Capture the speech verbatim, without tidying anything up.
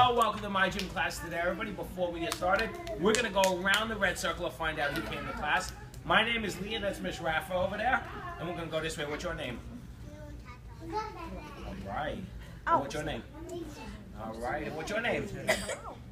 Hello, welcome to my gym class today, everybody. Before we get started, we're going to go around the red circle to find out who came to class. My name is Leah, that's Miss Rafa over there. And we're going to go this way. What's your name? All right. And what's your name? All right. And what's your name?